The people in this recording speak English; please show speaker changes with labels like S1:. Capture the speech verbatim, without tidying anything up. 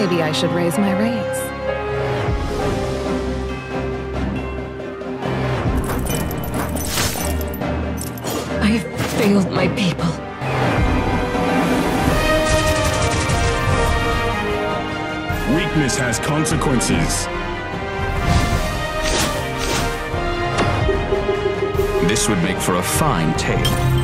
S1: Maybe I should raise my rates. I have failed my people.
S2: Weakness has consequences.
S3: This would make for a fine tale.